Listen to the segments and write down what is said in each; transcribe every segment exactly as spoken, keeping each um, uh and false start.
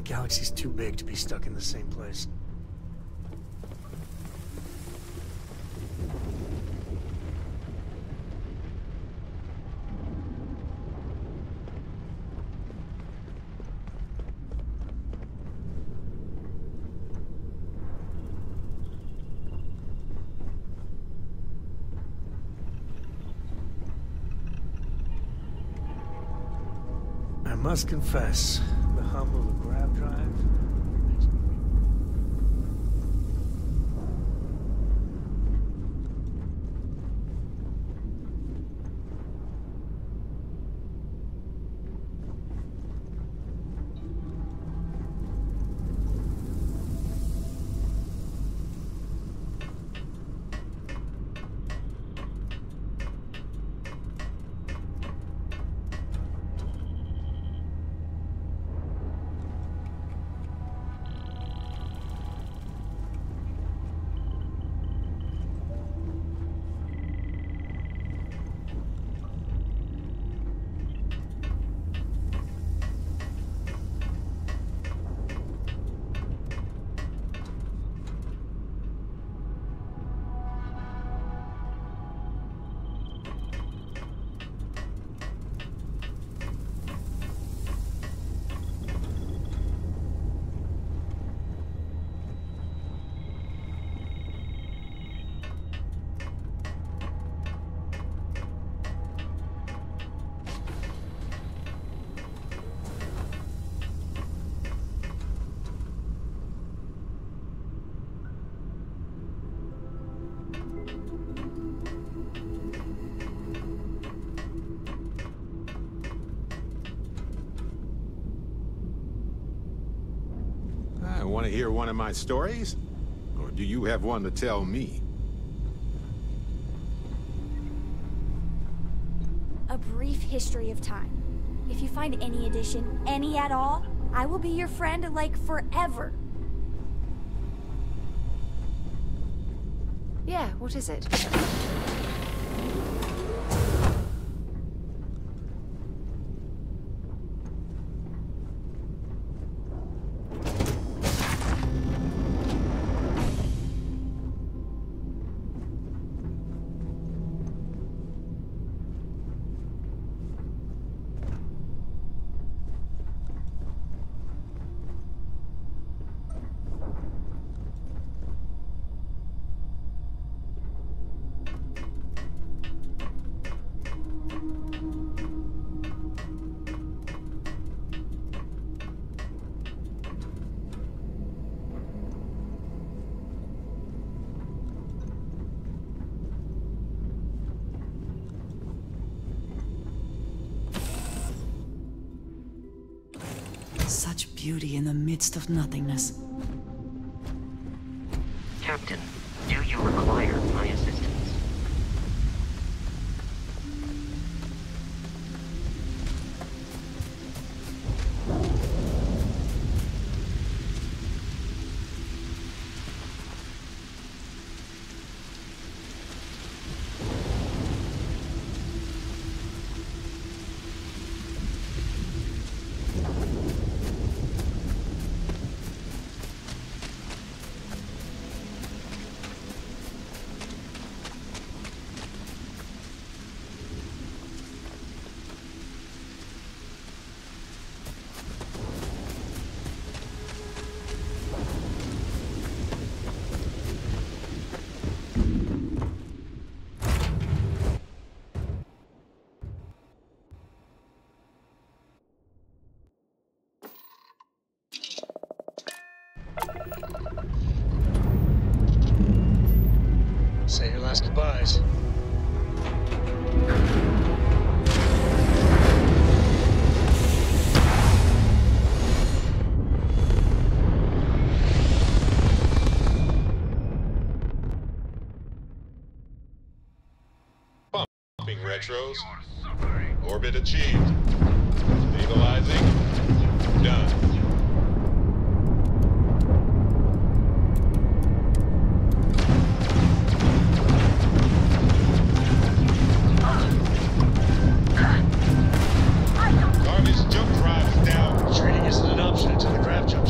Galaxy's too big to be stuck in the same place. I must confess, the hum of a grav drive makes me weak. Want to hear one of my stories? Or do you have one to tell me? A brief history of time. If you find any addition, any at all, I will be your friend, like, forever. Yeah, what is it? Such beauty in the midst of nothingness. Captain, do you require my assistance? Say your last goodbyes. Bumping retros. Orbit achieved. Stabilizing. Done. Trading isn't an option until the grav jump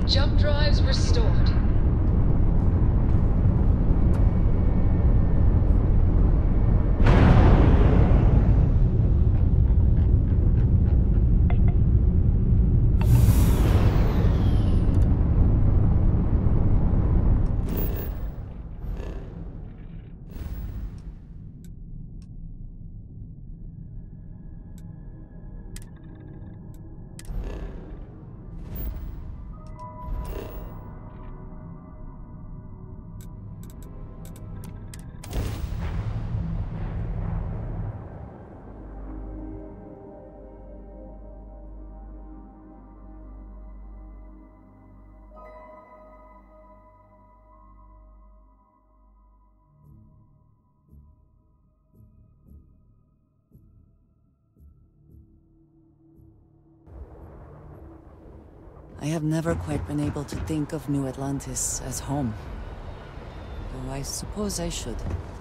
Jump drives restored. I have never quite been able to think of New Atlantis as home. Though I suppose I should.